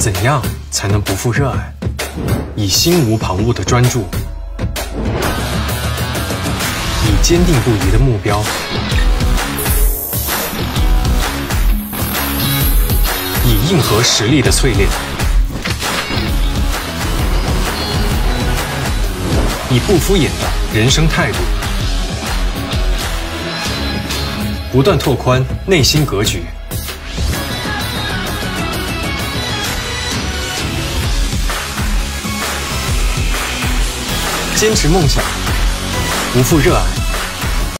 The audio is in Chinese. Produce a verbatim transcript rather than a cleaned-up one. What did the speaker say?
怎样才能不负热爱？以心无旁骛的专注，以坚定不移的目标，以硬核实力的淬炼，以不敷衍的人生态度，不断拓宽内心格局。 坚持梦想，不负热爱。